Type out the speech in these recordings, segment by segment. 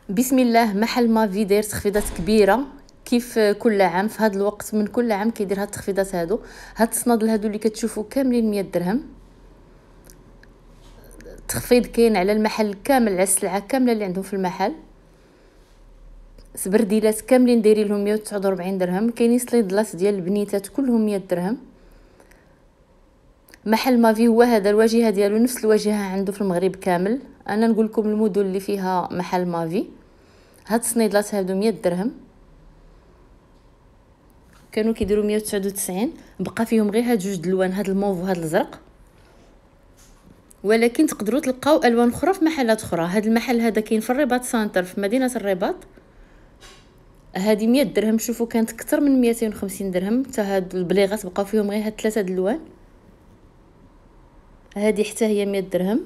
بسم الله. محل مافي داير تخفيضات كبيره كيف كل عام في هذا الوقت من كل عام كيدير هاد التخفيضات هادو. هاد الصنادل هادو اللي كتشوفوا كاملين 100 درهم. تخفيض كاين على المحل كامل، على السلعه كامله اللي عندهم في المحل. سبرديلات كاملين دايرين لهم 149 درهم. كاينين سليدلات ديال البنيتات كلهم 100 درهم. محل مافي هو هذا الواجهه ديالو نفس الواجهه عنده في المغرب كامل. انا نقول لكم المدن اللي فيها محل مافي. هاد السنيدلات هادو 100 درهم، كانوا كيديروا 199. بقى فيهم غير هاد جوج د الوان، هاد الموف وهاد الازرق، ولكن تقدروا تلقاو الوان اخرى في محلات اخرى. هاد المحل هذا كاين في الرباط سنتر في مدينه الرباط. هذه 100 درهم. شوفوا كانت اكثر من 250 درهم. حتى هاد البليغات بقاو فيهم غير هاد ثلاثه د الالوان. هذه حتى هي 100 درهم.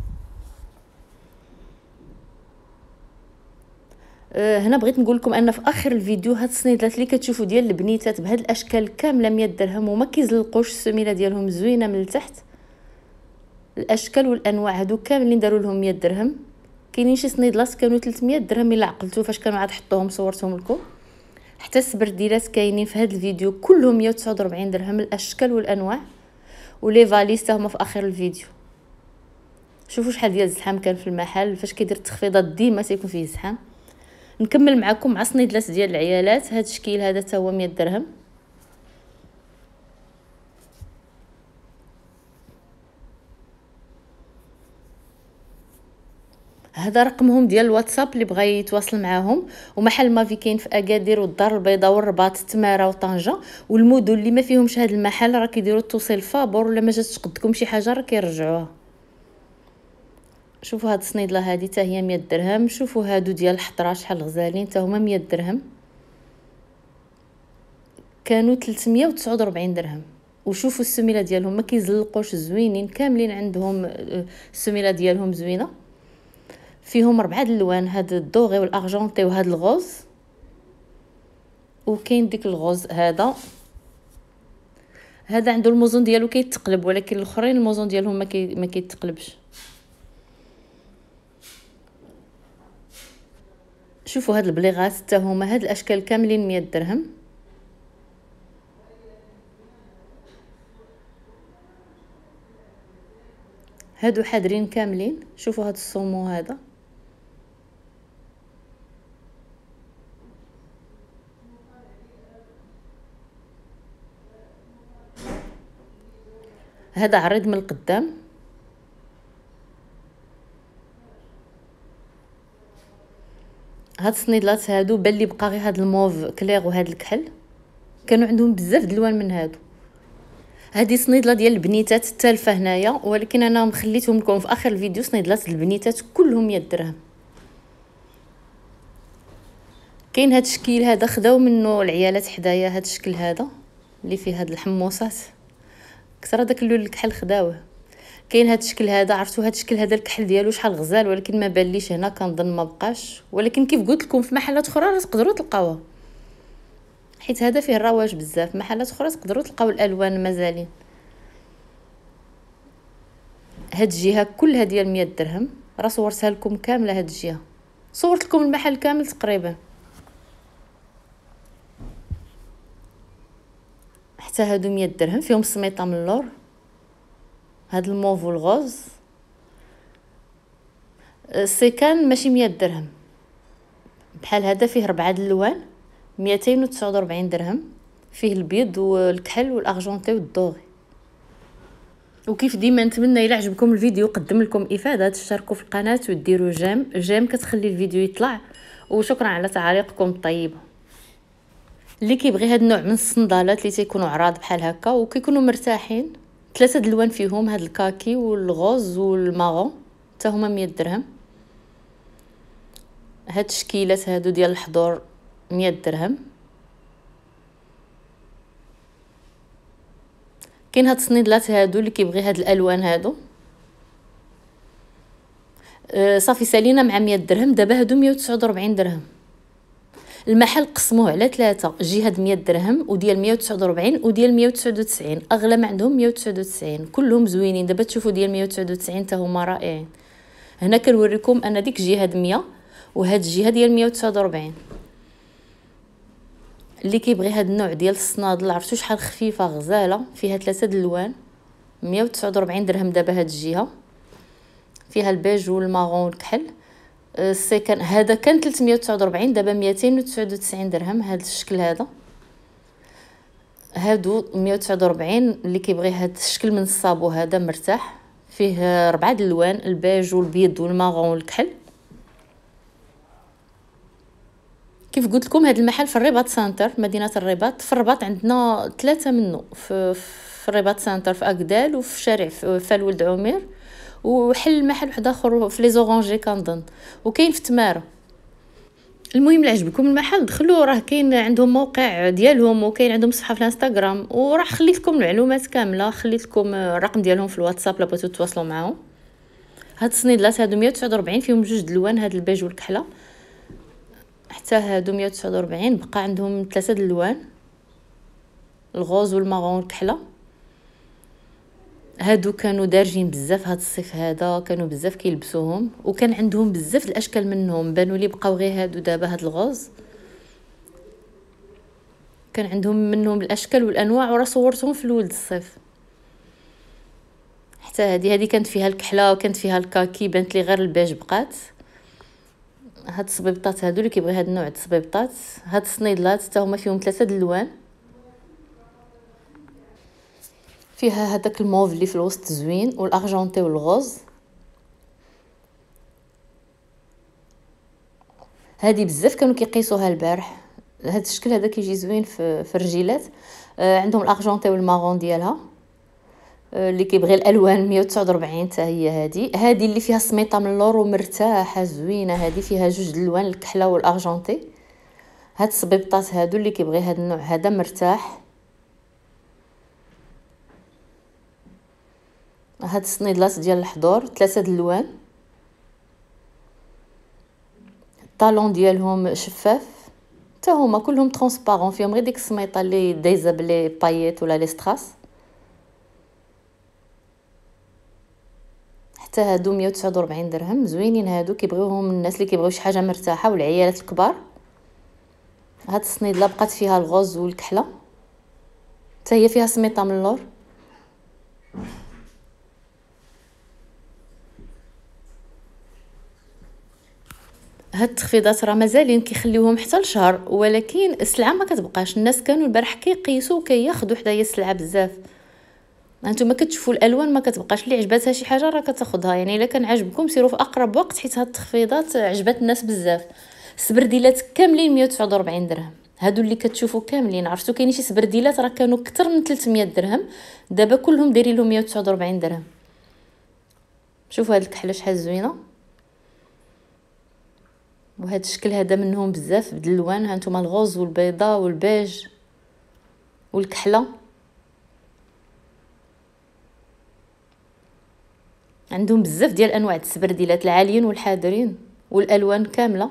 هنا بغيت نقول لكم ان في اخر الفيديو هاد السنيدلات اللي كتشوفوا ديال البنيتات بهاد الاشكال كامله 100 درهم، وما كيزلقوش. السميله ديالهم زوينه من التحت. الاشكال والانواع هادو كاملين داروا لهم 100 درهم. كاينين شي سنيدلات كانوا 300 درهم الا عقلتوا فاش كانوا عاد حطوهم صورتهم لكم. حتى السبرديلات كاينين في هاد الفيديو كلهم 149 درهم، الاشكال والانواع. ولي فاليس هما في اخر الفيديو. شوفوا شحال ديال الزحام كان في المحل. فاش كيدير التخفيضات ديما تيكون فيه زحام. نكمل معكم مع سنيدلات ديال العيالات. هاد الشكل هذا حتى هو 100 درهم. هذا رقمهم ديال الواتساب اللي بغى يتواصل معاهم. ومحل مافي كاين في اكادير والدار البيضاء والرباط تماره وطنجه. والمدن اللي ما فيهمش هذا المحل راه كيديروا التوصيل فابور، ولا ما جاتش تقدكم شي حاجه راه كيرجعوها. شوفوا هاد الصنيدله هذه حتى هي 100 درهم. شوفوا هادو ديال الحضره شحال غزالين، حتى هما 100 درهم. كانوا 349 درهم. وشوفوا السميله ديالهم ما كيزلقوش، زوينين كاملين عندهم. السميله ديالهم زوينه. فيهم 4 الالوان، هاد الدوغي والارجنتي وهاد الغوز. وكاين ديك الغوز هذا عنده الموزون ديالو كيتقلب، ولكن الاخرين الموزون ديالهم ما كيتقلبش. شوفوا هاد البليغات حتى هما هاد الاشكال كاملين 100 درهم. هادو حادرين كاملين. شوفوا هاد الصومو هذا عريض من القدام. هاد السنيدلات هادو بان لي بقى غير هاد الموف كلير وهاد الكحل. كانوا عندهم بزاف د الالوان من هادو. هذه صنيدله ديال البنيتات التالفه هنايا، ولكن انا مخليتهم لكم في اخر الفيديو. صنيدلات البنيتات كلهم 100 درهم. كاين هاد الشكل هذا خداو منه العيالات حدايا. هاد الشكل هذا اللي فيه هاد الحموصات كثر داك اللون الكحل خداوه. كاين هاد الشكل هذا، عرفتوا هاد الشكل هذا الكحل ديالو شحال غزال، ولكن ما باليش هنا. كنظن ما بقاش، ولكن كيف قلت لكم في محلات اخرى راه تقدروا تلقاوها، حيت هذا فيه الرواج بزاف. محلات اخرى تقدروا تلقاو الالوان مازالين. هاد الجهه كلها ديال 100 درهم. راه صورتها لكم كامله. هاد الجهه صورت لكم المحل كامل تقريبا. حتى هادو 100 درهم. فيهم سميطه من اللور. هاد الموف والغوز. السيكان ماشي 100 درهم. بحال هذا فيه 4 الالوان 249 درهم. فيه البيض والكحل والارجنتي والدوغي. وكيف ديما نتمنى الى عجبكم الفيديو قدم لكم افاده تشتركوا في القناه وديروا جيم كتخلي الفيديو يطلع. وشكرا على تعاليقكم الطيبه. اللي كيبغي هاد النوع من الصندالات اللي تيكونوا عراض بحال هكا وكيكونوا مرتاحين، 3 د الالوان فيهم، هاد الكاكي والغوز والماغون، حتى هما 100 درهم. هاد الشكيلات هادو ديال الحضور 100 درهم. كاين هاد الصنيدلات هادو اللي كيبغي هاد الالوان هادو. صافي سالينا مع 100 درهم. دابا هادو 149 درهم. المحل قسموه على 3 جهه 100 درهم وديال 149 وديال 199. اغلى ما عندهم 199. كلهم زوينين. دابا تشوفوا ديال 199 حتى هما رائعين. هنا كنوريكم ان ديك جهه 100 وهاد الجهه ديال 149. اللي كيبغي هاد النوع ديال الصنادل عرفتوا شحال خفيفه غزاله، فيها 3 الالوان، 149 درهم دابا هاد الجهه، فيها البيج والمارون والكحل. السيكان هذا كان 349، دابا 299 درهم هذا الشكل هذا. هادو 149 اللي كيبغي هذا الشكل من الصابو هذا مرتاح، فيه 4 الالوان، البيج والبيض والمارون والكحل. كيف قلت لكم هذا المحل في الرباط سنتر، مدينه الرباط. في الرباط عندنا 3 منه، في الرباط سنتر، في اكدال، وفي شارع فالولد عمير، وحل محل واحد اخر في لي زورانجي كنظن، وكاين في تماره. المهم اللي عجبكم المحل دخلوا، راه كاين عندهم موقع ديالهم، وكاين عندهم صفحه في الانستغرام، وراح خليت لكم المعلومات كامله، خليت لكم الرقم ديالهم في الواتساب لا بغيتو تواصلوا معاهم. هاد الصنيدلات هادو 149 فيهم جوج د الالوان، هاد البيج والكحله. حتى هادو 149 بقى عندهم 3 د الالوان، الغوز والمارون والكحله. هادو كانوا دارجين بزاف هاد الصيف هذا، كانوا بزاف كيلبسوهم، وكان عندهم بزاف الاشكال منهم. بانوا لي بقاو غير هادو دابا، هاد الغوز كان عندهم منهم الاشكال والانواع، وراه صورتهم في الولد الصيف. حتى هذه كانت فيها الكحله، وكانت فيها الكاكي، بانت لي غير البيج بقات. هاد الصبيبطات هادو اللي كيبغي هاد النوع د الصبيبطات، هاد الصنيدلات حتى هما فيهم 3 د الالوان، فيها هذاك الموف اللي في الوسط زوين، والارجنتي والغوز. هذه بزاف كانوا كيقيسوها البارح. هذا الشكل هذا كيجي زوين في الرجيلات. عندهم الارجنتي والمارون ديالها. اللي كيبغي الالوان 149 حتى هي هذه اللي فيها سميطه من اللور ومرتاحه زوينه. هذه فيها جوج د الالوان، الكحله والارجنتي. هاد الصبيبطات هادو اللي كيبغي هاد النوع هذا مرتاح. هاد الصنيدلات ديال الحضور 3 د الالوان، الطالون ديالهم شفاف، حتى هما كلهم ترونسبارون، فيهم غير ديك السميطه اللي دايزه بلي باييت ولا لي ستراس. حتى هادو 149 درهم زوينين. هادو كيبغيوهم الناس اللي كيبغيو شي حاجه مرتاحه، والعيالات الكبار. هاد الصنيدله بقات فيها الغوز والكحله، حتى هي فيها سميطه من اللور. هاد التخفيضات راه مازالين كيخليوهم حتى لشهر، ولكن السلعه ما كتبقاش. الناس كانوا البارح كيقيسوا وكياخذوا حدايا السلعه بزاف. هانتوما كتشوفوا الالوان ما كتبقاش، اللي عجباتها شي حاجه راه كتاخذها. يعني الا كان عجبكم سيروا في اقرب وقت، حيت هاد التخفيضات عجبات الناس بزاف. السبرديلات كاملين 149 درهم. هادو اللي كتشوفوا كاملين، عرفتوا كاينين شي سبرديلات راه كانوا اكثر من 300 درهم، دابا كلهم دايرين لهم 149 درهم. شوفوا هاد الكحله شحال زوينه، وهذا الشكل هذا منهم بزاف د الالوان. هانتوما الغوز والبيضاء والبيج والكحله. عندهم بزاف ديال انواع السبرديلات، العاليين والحاضرين، والالوان كامله.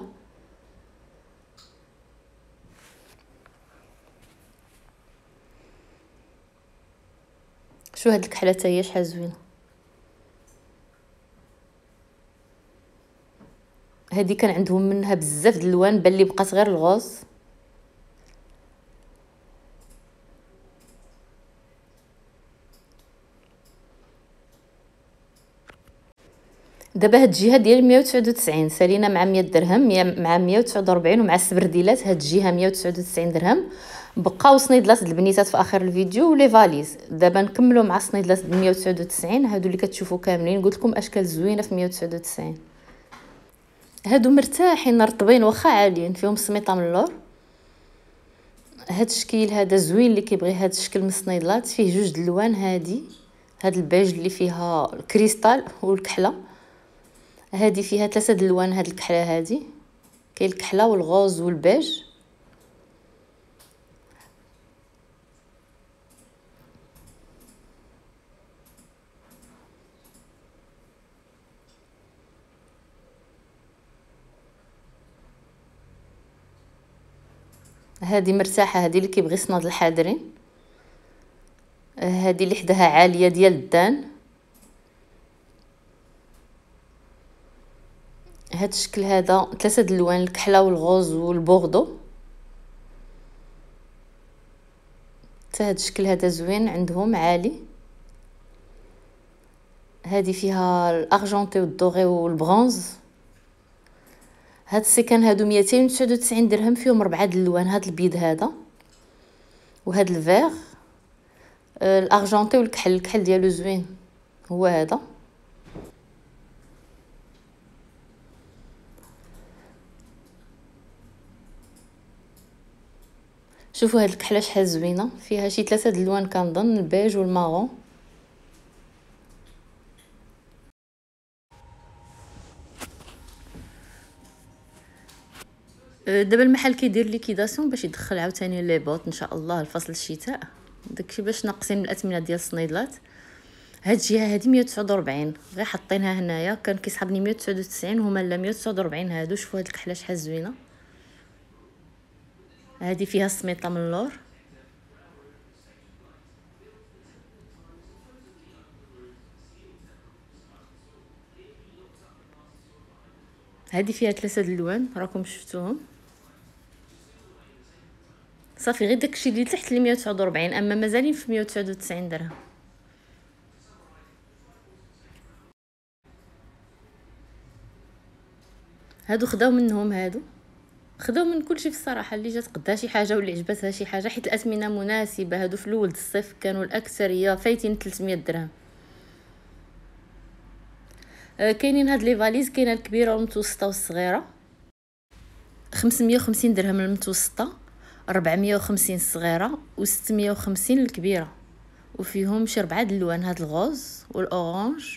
شو هاد الكحله حتى هي شحال زوينه. هذه كان عندهم منها بزاف د الالوان، بان لي بقات غير الغوز. دابا هاد الجهه ديال 199 سالينا مع 100 درهم، مع 149، ومع السبرديلات هاد الجهه 199 درهم. بقاو صنيدلات البنيتات في اخر الفيديو ولي فاليز. دابا نكملوا مع صنيدلات 199. هادو اللي كتشوفوا كاملين، قلت لكم اشكال زوينه في 199. هادو مرتاحين رطبين واخا عاليين، فيهم سميطه من اللور. هاد الشكل هذا زوين، اللي كيبغي هاد الشكل من الصنيدلات فيه جوج د الالوان. هاد البيج اللي فيها الكريستال والكحله. هذه فيها 3 د الالوان. هاد الكحله هذه كاين الكحله والغوز والبيج. هذه مرتاحه، هذه اللي كيبغي صناد الحاضرين. هذه اللي حداها عاليه ديال الدان. هاد الشكل هذا 3 د الالوان، الكحله والغوز والبوردو. حتى هاد الشكل هذا زوين عندهم عالي. هذه فيها الارجنتي والدوغي والبرونز. هاد السيكان هادو 299 درهم، فيهم 4 د الالوان. هاد البيض هذا وهاد الفيغ، الارجنتي والكحل. الكحل ديالو زوين هو هذا. شوفوا هاد الكحله شحال زوينه، فيها شي 3 د الالوان كنظن، البيج والمارون. دابا المحل كيدير ليكيداسيون باش يدخل عاوتاني لي بوط ان شاء الله لفصل الشتاء، داكشي باش ناقصين من الاثمنه ديال الصنيدلات. هاد الجهه هادي 149 غير حاطينها هنايا، كان كيسحبني 199 هما لا 149 هادو. شوفوا هاد الكحله شحال زوينه. هادي فيها السميطه من اللور. هادي فيها 3 د الالوان راكم شفتوهم. صافي غير داكشي اللي تحت ل 149، اما مازالين في 199 درهم. هادو خداو منهم، هادو خداو من كلشي في الصراحه. اللي جات قدها شي حاجه واللي عجبتها شي حاجه، حيت الاثمنه مناسبه. هادو في الاول الصيف كانوا الاكثريه فايتين 300 درهم. كاينين هاد لي فاليز، كاينه الكبيره والمتوسطه والصغيره. 550 درهم المتوسطه، 450 الصغيره، و650 الكبيره. وفيهم شي 4 د الالوان، هاد الغوز والاورانج.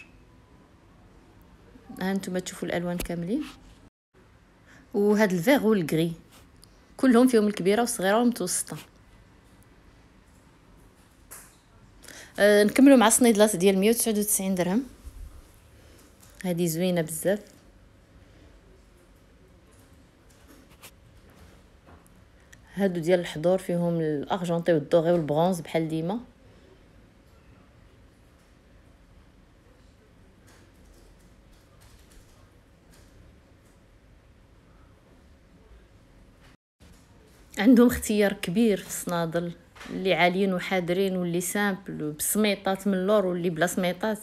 ها نتوما تشوفوا الالوان كاملين. وهاد الفيغ والغري كلهم فيهم الكبيره والصغيره والمتوسطه. نكملوا مع الصنيدلات ديال 199 درهم. هذه زوينه بزاف. هادو ديال الحضور، فيهم الارجنتي والدوغي والبرونز بحال ديما. عندهم اختيار كبير في الصنادل، اللي عاليين وحاضرين واللي سامبل وبسميطات من اللور واللي بلا سميطات.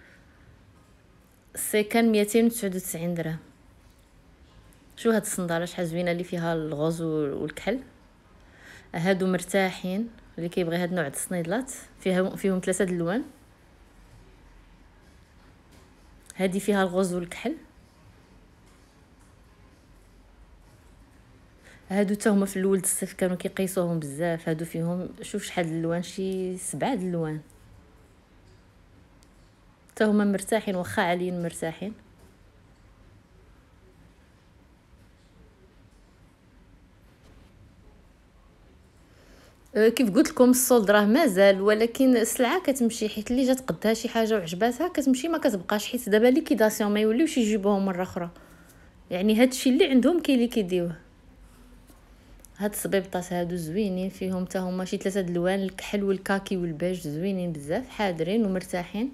كان 299 درهم. شو هاد الصنداله شحال زوينه، اللي فيها الغوز والكحل. هادو مرتاحين، اللي كيبغي هاد النوع د الصنيدلات فيهم 3 د الالوان. هذه فيها الغوز والكحل. هادو حتى هما في الاول د الصيف كانوا كيقيسوهم بزاف. هادو فيهم شوف شحال د الالوان، شي 7 د الالوان. حتى هما مرتاحين، واخا عاليين مرتاحين. كيف قلت لكم الصولد راه مازال، ولكن السلعه كتمشي، حيت اللي جات قدها شي حاجه وعجباتها كتمشي ما كتبقاش، حيت دابا ليكيداسيون ما يوليوش يجيبوهم مره اخرى. يعني هادشي اللي عندهم كاين اللي كيديوه. هاد الصبيبطات هادو زوينين، فيهم حتى هما شي 3 د الالوان، الكحل والكاكي والبيج. زوينين بزاف، حاضرين ومرتاحين.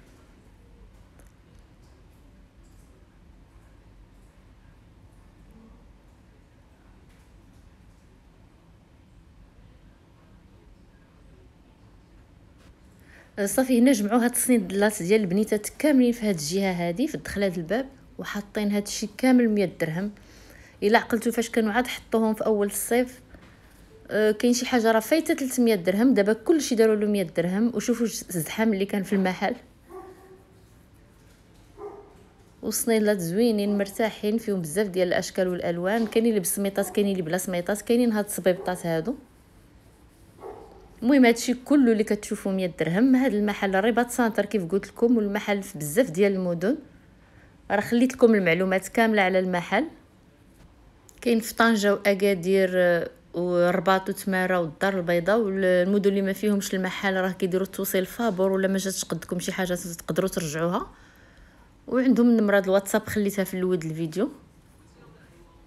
صافي هنا جمعوا هاد الصنيدلات ديال البنيتات كاملين في هاد الجهه هادي في الدخله د الباب، وحاطين هاد الشيء كامل 100 درهم. الا عقلتوا فاش كانوا عاد حطوهم في اول الصيف، كاين شي حاجه راه فايته 300 درهم. دابا كلشي داروا له 100 درهم. وشوفوا الزحام اللي كان في المحل. والصنيدلات زوينين مرتاحين، فيهم بزاف ديال الاشكال والالوان. كاينين اللي بالسميطات، كاينين اللي بلا سميطات، كاينين هاد الصبيبطات هادو. المهم هادشي كله اللي كتشوفوا 100 درهم. هاد المحل الرباط سانتر كيف قلت لكم، والمحل في بزاف ديال المدن. راه خليت لكم المعلومات كامله على المحل. كاين في طنجه واكادير والرباط وتماره والدار البيضاء. والمدن اللي ما فيهمش المحل راه كيديروا التوصيل فابور، ولا ما جاتش قدكم شي حاجه تقدروا ترجعوها. وعندهم نمره الواتساب خليتها في الاول الفيديو.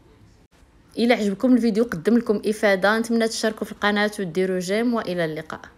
الى عجبكم الفيديو قدم لكم افاده، نتمنى تشاركوا في القناه وديروا جيم، والى اللقاء.